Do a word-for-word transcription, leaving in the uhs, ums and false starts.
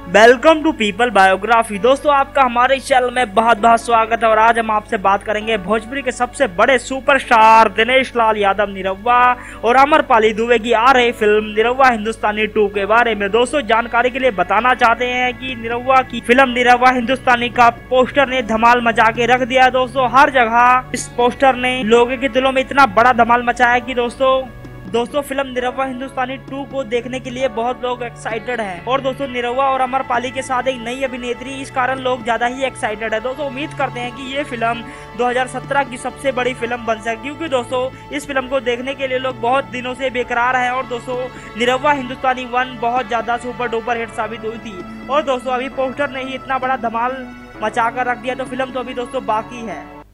Welcome to people biography. दोस्तों आपका हमारे इस चैनल में बहुत बहुत स्वागत है और आज हम आपसे बात करेंगे भोजपुरी के सबसे बड़े सुपरस्टार दिनेश लाल यादव निरहुआ और अमरपाली दुबे की आ रही फिल्म निरहुआ हिंदुस्तानी टू के बारे में। दोस्तों जानकारी के लिए बताना चाहते हैं कि निरहुआ की फिल्म निरहुआ हिंदुस्तानी का पोस्टर ने धमाल मचा के रख दिया। दोस्तों हर जगह इस पोस्टर ने लोगों के दिलों में इतना बड़ा धमाल मचाया कि दोस्तों दोस्तों फिल्म निरहुआ हिंदुस्तानी टू को देखने के लिए बहुत लोग एक्साइटेड हैं और दोस्तों निरहुआ और अमरपाली के साथ एक नई अभिनेत्री, इस कारण लोग ज्यादा ही एक्साइटेड है। दोस्तों उम्मीद करते हैं कि ये फिल्म दो हज़ार सत्रह की सबसे बड़ी फिल्म बन सके, क्योंकि दोस्तों इस फिल्म को देखने के लिए लोग बहुत दिनों से बेकरार हैं और दोस्तों निरहुआ हिंदुस्तानी वन बहुत ज्यादा सुपर डुपर हिट साबित हुई थी और दोस्तों अभी पोस्टर ने ही इतना बड़ा धमाल मचा कर रख दिया, तो फिल्म तो अभी दोस्तों बाकी है।